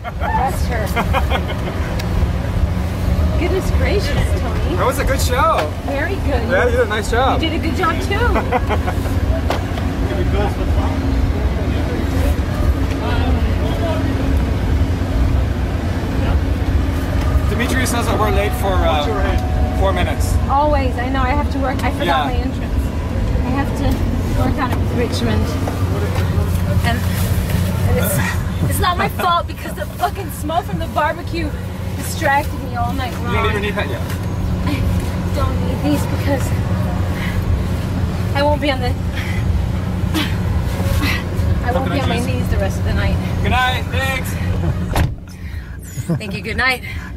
Arrest her. Goodness gracious, Tony. That was a good show. Very good. Yeah, you did a nice job. You did a good job too. Dimitri says that we're late for 4 minutes. Always. I know. I have to work. I forgot my entrance. I have to work on it with Richmond. And it's not my fault because the fucking smoke from the barbecue distracted me all night long. You don't even need that yet. I don't need these because I won't be on the... I won't be on my knees the rest of the night. Good night. Thanks. Thank you. Good night.